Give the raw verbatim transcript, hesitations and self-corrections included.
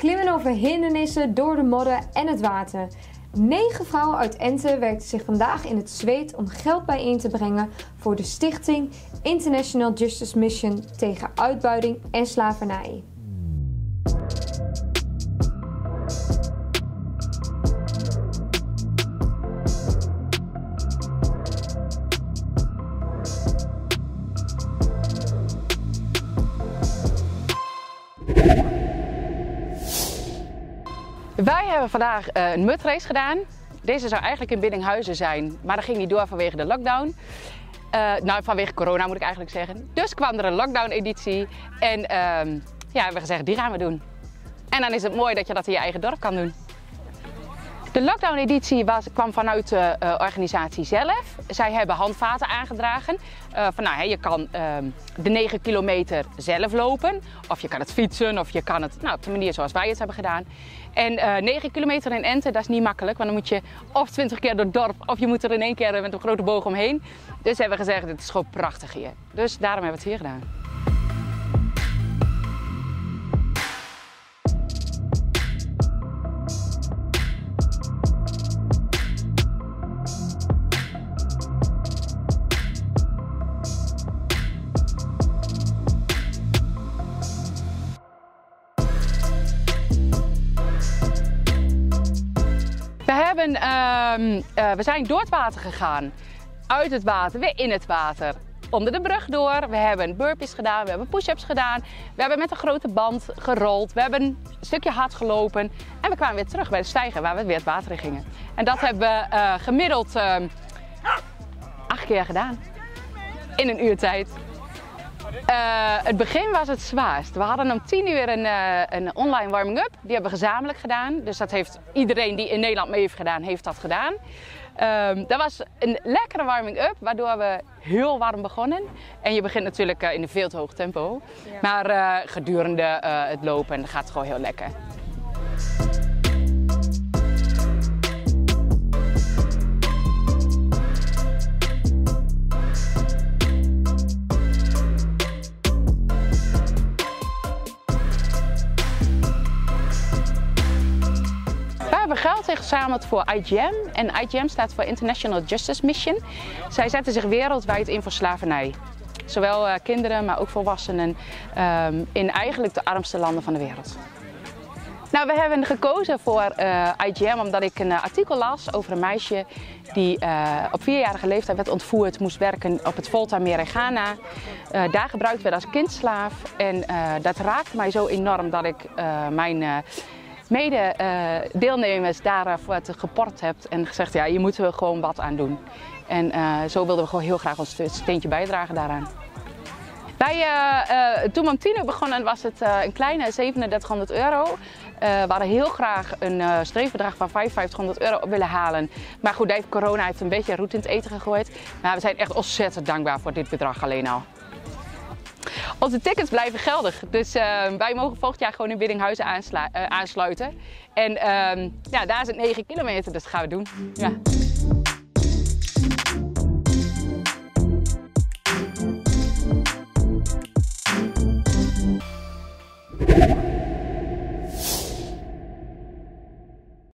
klimmen over hindernissen door de modder en het water. Negen vrouwen uit Ente werkten zich vandaag in het zweet om geld bijeen te brengen voor de stichting International Justice Mission tegen uitbuiting en slavernij. Wij hebben vandaag uh, een mudrace gedaan. Deze zou eigenlijk in Biddinghuizen zijn, maar dat ging niet door vanwege de lockdown. Uh, nou, vanwege corona moet ik eigenlijk zeggen. Dus kwam er een lockdown editie en uh, ja, hebben we gezegd, die gaan we doen. En dan is het mooi dat je dat in je eigen dorp kan doen. De lockdown editie was, kwam vanuit de uh, organisatie zelf. Zij hebben handvaten aangedragen. Uh, van, nou, hè, je kan uh, de negen kilometer zelf lopen. Of je kan het fietsen, of je kan het nou, op de manier zoals wij het hebben gedaan. En uh, negen kilometer in Ente, dat is niet makkelijk. Want dan moet je of twintig keer door het dorp, of je moet er in één keer met een grote boog omheen. Dus hebben we gezegd, dit is gewoon prachtig hier. Dus daarom hebben we het hier gedaan. We, hebben, uh, uh, we zijn door het water gegaan, uit het water, weer in het water, onder de brug door. We hebben burpees gedaan, we hebben push-ups gedaan, we hebben met een grote band gerold, we hebben een stukje hard gelopen en we kwamen weer terug bij de steiger waar we weer het water in gingen. En dat hebben we uh, gemiddeld uh, acht keer gedaan, in een uur tijd. Uh, het begin was het zwaarst. We hadden om tien uur een, uh, een online warming-up. Die hebben we gezamenlijk gedaan. Dus dat heeft iedereen die in Nederland mee heeft gedaan, heeft dat gedaan. Uh, dat was een lekkere warming-up, waardoor we heel warm begonnen. En je begint natuurlijk uh, in een veel te hoog tempo. Ja. Maar uh, gedurende uh, het lopen gaat het gewoon heel lekker. We hebben geld ingezameld voor I G M en I G M staat voor International Justice Mission. Zij zetten zich wereldwijd in voor slavernij. Zowel uh, kinderen, maar ook volwassenen um, in eigenlijk de armste landen van de wereld. Nou, we hebben gekozen voor uh, I G M omdat ik een uh, artikel las over een meisje die uh, op vierjarige leeftijd werd ontvoerd, moest werken op het Volta meer in Ghana. Uh, daar gebruikt werd als kindslaaf en uh, dat raakte mij zo enorm dat ik uh, mijn uh, mede-deelnemers uh, daarvoor geport hebt en gezegd, ja, hier moeten we gewoon wat aan doen. En uh, zo wilden we gewoon heel graag ons steentje bijdragen daaraan. Wij, uh, uh, toen we om tien uur begonnen was het uh, een kleine zevenendertighonderd euro. Uh, we hadden heel graag een uh, streefbedrag van vijfenvijftighonderd euro op willen halen. Maar goed, heeft corona heeft een beetje roet in het eten gegooid. Maar we zijn echt ontzettend dankbaar voor dit bedrag alleen al. Onze tickets blijven geldig, dus uh, wij mogen volgend jaar gewoon in Biddinghuizen aansluiten. En uh, ja, daar is het negen kilometer, dus dat gaan we doen. Ja.